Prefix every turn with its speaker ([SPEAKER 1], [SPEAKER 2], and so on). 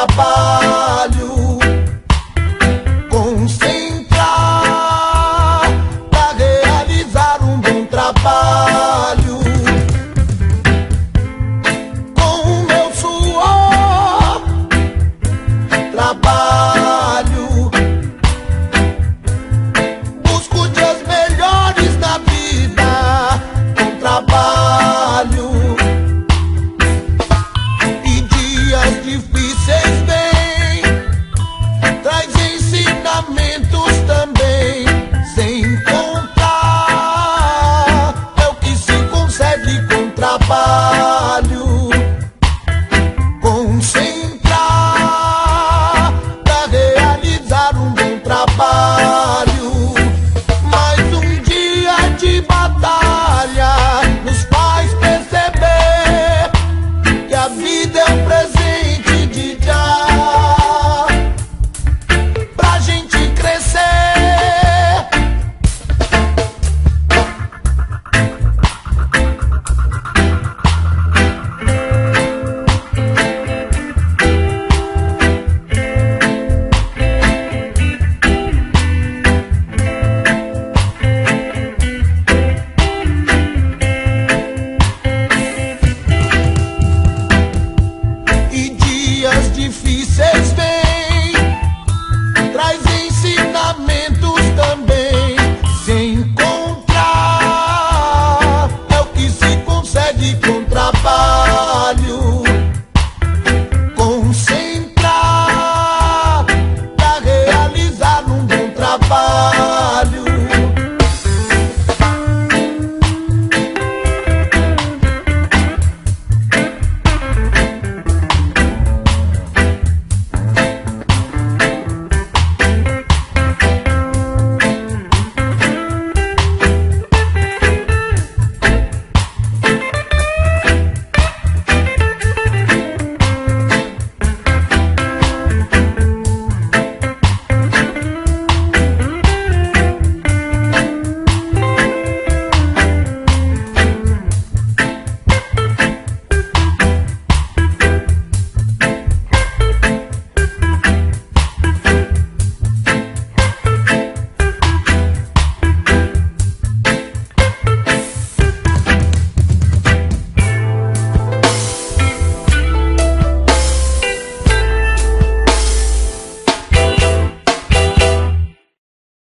[SPEAKER 1] trabalho, concentrar para realizar um bom trabalho. Com o meu suor, trabalho, busco dias melhores na vida, com trabalho. E dias difíceis vêm, traz ensinamentos também, sem contar é o que se consegue com trabalho. Concentrar para realizar um bom trabalho. Mais um dia de batalha nos faz perceber que a vida é um presente de dar pra gente crescer. E dias difíceis vêm,